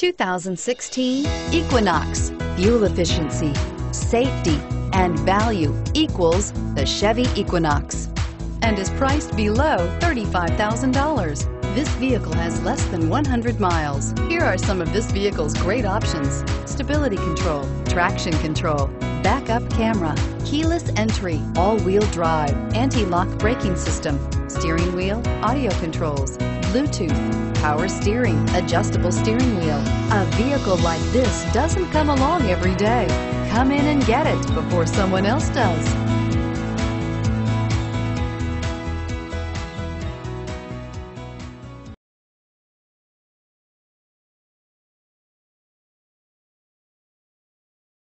2016 Equinox. Fuel efficiency, safety, and value equals the Chevy Equinox and is priced below $35,000. This vehicle has less than 100 miles. Here are some of this vehicle's great options: stability control, traction control, backup camera, keyless entry, all-wheel drive, anti-lock braking system, steering wheel audio controls, Bluetooth, power steering, adjustable steering wheel. A vehicle like this doesn't come along every day. Come in and get it before someone else does.